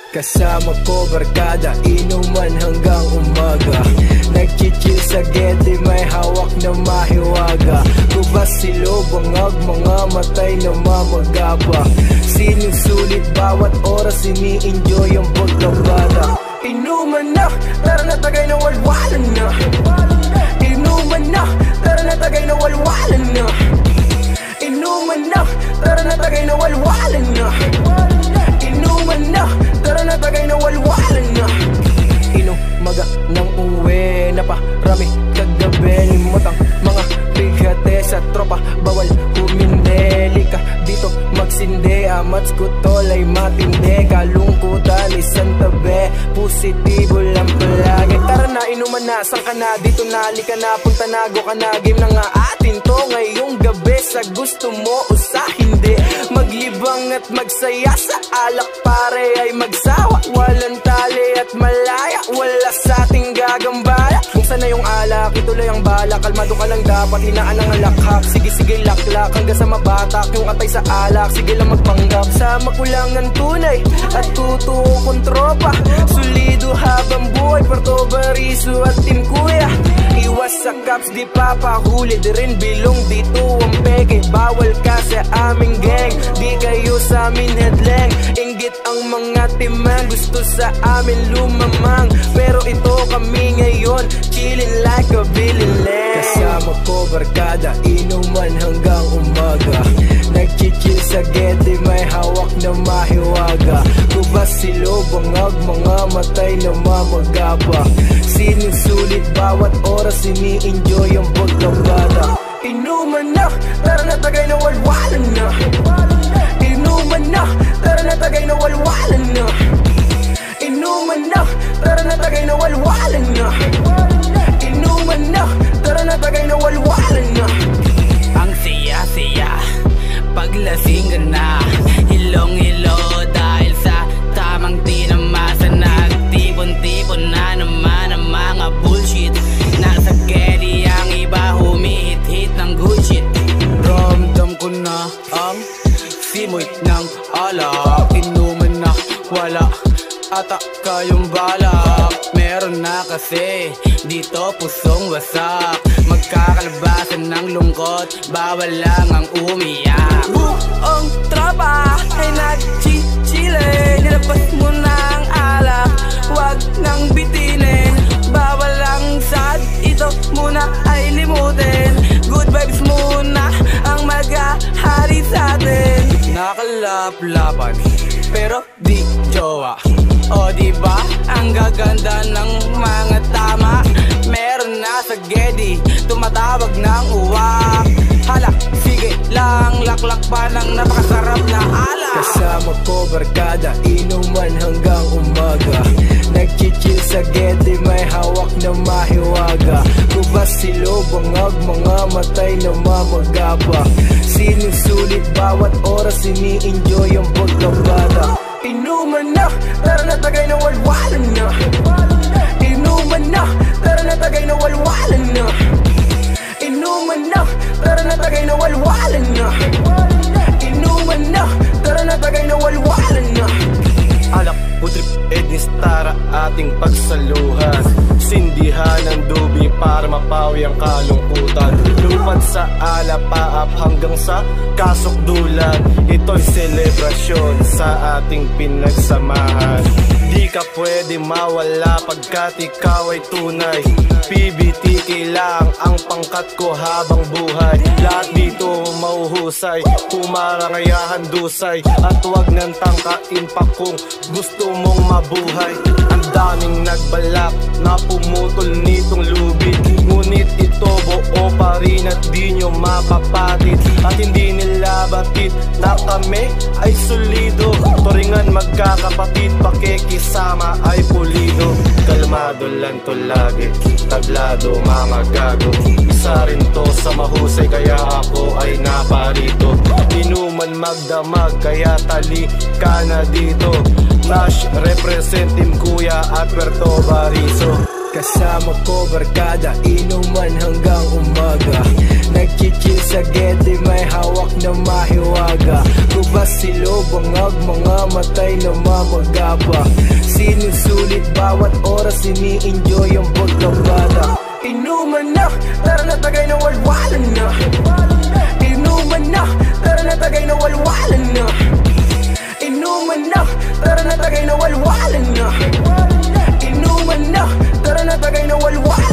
Kasama ko barkada, inuman hanggang umaga. Nagchichill sa gede, may hawak na mahiwaga. Kubas silo, bangag, mga matay na mamagaba. Sinusulit bawat oras, ini-enjoy ang pagkabata. Inuman na, tara na tagay na walwalan na. Inuman na, tara na tagay na walwalan na. Inuman na, tara na tagay na walwalan na. Inuman na, tara na tagay na walwalan na. Inumaga ng uwi, naparami kagabi. Limutang mga bigate sa tropa, bawal humindeli ka dito magsindi. Amats ko tolay matindi, kalungkutan isang tabi. Positibo lang palagi. Tara na, inuman na, saan ka na? Dito na, halika na, punta na, go ka na. Game na nga atin to ngayong gabi. Sa gusto mo o sa hindi, maglibang at magsaya sa alak, pare ay magsawa. Walang tali at malaya, wala sa ating gagambala. Kung sana yung alak, ituloy ang bala. Kalmado ka lang dapat, hinaan ang alakhak. Sige sige laklak, hanggang sa mabatak. Yung atay sa alak, sige lang magpanggap. Sama ko lang ang tunay at tutuo kong tropa. Solido habang buhay, Puerto Bariso at Team Kuya. Iwas sa caps, di papahuli, di rin bilong dito ang peke. Bawal ka sa aming gang, di kayo sa amin headlang. Inggit ang mga timang, gusto sa amin lumamang. Pero ito kami ngayon, chillin' like a villain. Kasama ko barkada, inuman hanggang umaga. Nagchichill sa gede, may hawak na mahiwaga. Kubas silo, bangag, mga matay na mamagaba. Sinusulit bawat oras, ini-enjoy ang pagkabata. Inuman na, tara na tagay na walwalan na. Inuman na, tara na tagay na walwalan na. Inuman na, tara na tagay na walwalan na. Inuman na, tara na tagay na walwalan na. Ang siya-siya, paglasing ka na, hilong-hilo dahil sa tamang tinamasan. Nagtipon-tipon na naman ang mga bullshit. Nasa gedi ang iba, humihit-hit ng good shit. Ramdam ko na ang simoy ng alak. Inuman na, wala ata kayong balak. Meron na kasi dito pusong wasak. Magkakalabasan ng lungkot, bawal lang ang umiyak. Buong tropa ay nagchichile, nilabas mo na ang alak, wag nang bitinin. Bawal lang sad, ito muna ay limutin. Good vibes muna ang maghahari sa atin. Nakalaplapan pero di jowa, o diba ang gaganda ng mga tama. Meron na sa gedi, tumatawag ng uwak. Hala, sige lang, laklak pa ng napakasarap na alak. Kasama ko barkada, inuman hanggang umaga. Nagchichill sa gede, may hawak na mahiwaga. Kubas silo, bangag, mga matay na mamagaba. Sinusulit bawat oras, ini-enjoy ang pagkabata. Inuman na, tara na tagay na walwalan na. Inuman na, tara na tagay na walwalan na. Inuman na, tara na tagay na walwalan na. Inuman na, tara na tagay na walwalan na. Alak, putrip, etnis, tara ating pagsaluhan. Sindihan ng dubi para mapawi ang kalungkutan. Lumipad sa ala, paap hanggang sa kasukdulan. Ito'y selebrasyon sa ating pinagsamahan. Di ka pwede mawala pagkat ikaw ay tunay. PBT lang ang pangkat ko habang buhay. Lahat dito mauhusay, kumarangayahan dusay. At huwag nang tangkain pa kung gusto mong mabuhay. Ang daming nagbalak na pumutol nitong lubid, ngunit ito buo pa rin at di nyo mapapatit. At hindi nila batid na kami ay solido. Turingan magkakapatid, pakikisama ay pulido. Kalmado lang to lagi, tablado mga gago. Isa rin to sa mahusay kaya ako ay naparito. Inuman magdamag kaya tali ka na dito. Nash represent Team Kuya at Puerto Bariso. Kasama ko barkada, inuman hanggang umaga. Nagchichill sa gede, may hawak na mahiwaga. Kubas silo, bangag, mga matay na mamagaba. Sinusulit bawat oras, ini-enjoy ang pagkabata. Inuman na, tara na tagay na walwalan na. Inuman na, tara na tagay na walwalan na. Inuman na, tara na tagay na walwalan na. Inuman na, tara na tagay na walwalan.